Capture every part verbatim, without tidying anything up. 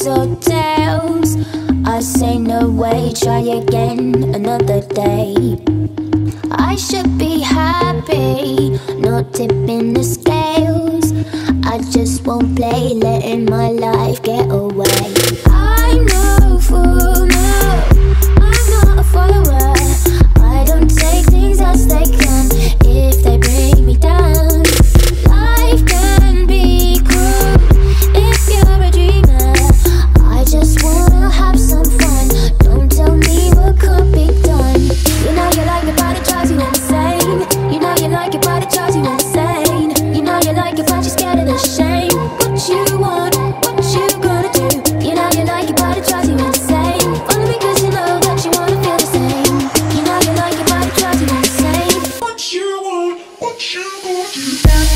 or tales. I say no way, try again another day. I should be happy, not tipping the scales. I just won't play, letting my life get away. I'm no fool, no, I'm not a follower. I don't take things as they come if they bring me down. Life can be cruel if you're a dreamer. I just wanna have some fun, don't tell me what could be done. You know you like it but it drives you insane. You know you like it but it drives you insane. You know you like it but you're scared of the shame. What you want, what you gonna do? You know you like it but it drives you insane. Follow me cause you know that you wanna feel the same. You know you like it but it drives you insane. What you want, what you gonna do?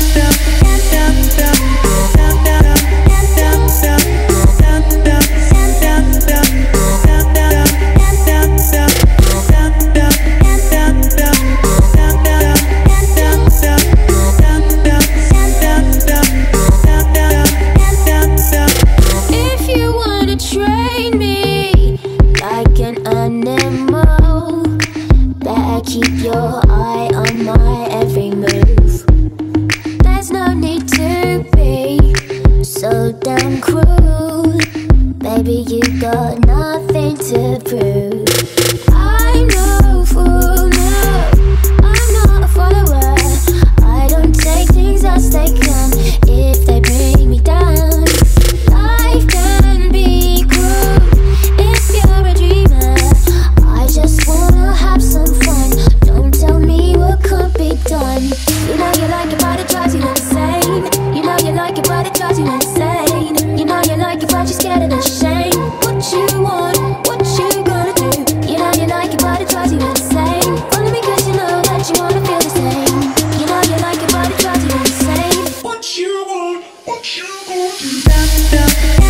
If you wanna train me like an animal, better keep your eye on my every move. There's no need to be so damn cruel. Baby, you got nothing to prove. I'm no fool, no, I'm not a follower. I don't take things as they come if they bring me down. Life can be cruel if you're a dreamer. I just wanna have some fun, don't tell me what could be done. You know you like it but it drives you insane. You know you like it but it drives you insane. You know you like it but you're scared of the shame. What you want, what you gonna do? You know you like it but it drives you insane. Follow me cause you know that you wanna feel the same. You know you like it but it drives you insane. What you want, what you gonna do?